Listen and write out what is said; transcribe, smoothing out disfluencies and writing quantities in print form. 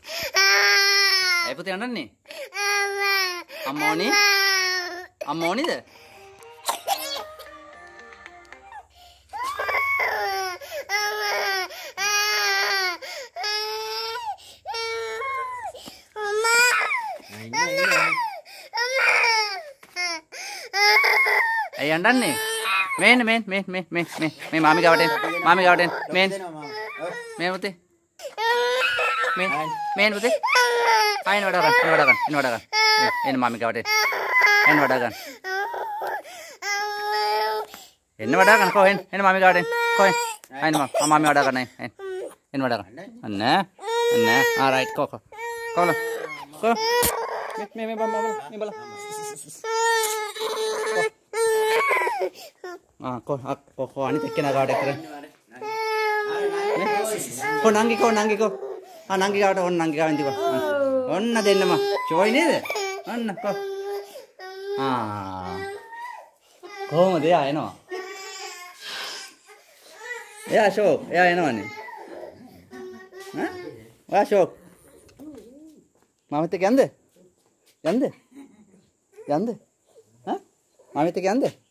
ඇයි පුතේ අඬන්නේ? අම්මා ඕනේ? අම්මා ඕනේද? ඇයි අඬන්නේ? මේන්න මේ මාමි ගාවට එන්න. මේ පුතේ. මේන් පුතේ. ආයෙත් වඩා ගන්න. එන්න මාමි ගාවට එන්න වඩා ගන්න. එන්න වඩා ගන්න කොහෙන්? එන්න මාමි ගාවට එන්න. කොහෙන්? ආයෙත් මාමි වඩා ගන්න. එන්න වඩා ගන්න. අන්න. ආ රයිට් කො. මේ බල. කො අනිත් එක්කෙනා ගාවට එක්කර. කො නංගි කො. නංගි ගාවට නංගි ගාවෙන් තිබා. ඔන්න දෙන්නම. චෝයි නේද? ඔන්න කො. කොහොමද එයා එනවා? එයා ෂෝක්. එයා එනවනේ. ඔයා ෂෝක්. මාමත් එක්ක යන්ද? ඈ? මාමත් එක්ක යන්ද?